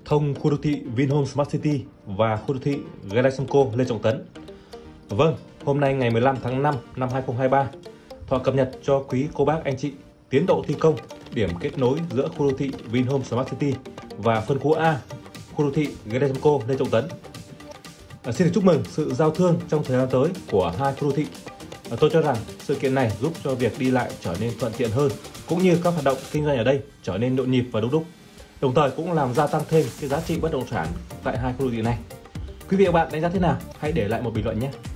thông khu đô thị Vinhomes Smart City và khu đô thị Galaxy Lê Trọng Tấn. Vâng, hôm nay ngày 15 tháng 5 năm 2023, Thọ cập nhật cho quý cô bác anh chị tiến độ thi công điểm kết nối giữa khu đô thị Vinhomes Smart City và phân khu A, khu đô thị Galaxy Lê Trọng Tấn. Xin được chúc mừng sự giao thương trong thời gian tới của hai khu đô thị. Tôi cho rằng sự kiện này giúp cho việc đi lại trở nên thuận tiện hơn, cũng như các hoạt động kinh doanh ở đây trở nên nhộn nhịp và đông đúc. Đồng thời cũng làm gia tăng thêm cái giá trị bất động sản tại hai khu đô thị này. Quý vị và các bạn đánh giá thế nào? Hãy để lại một bình luận nhé.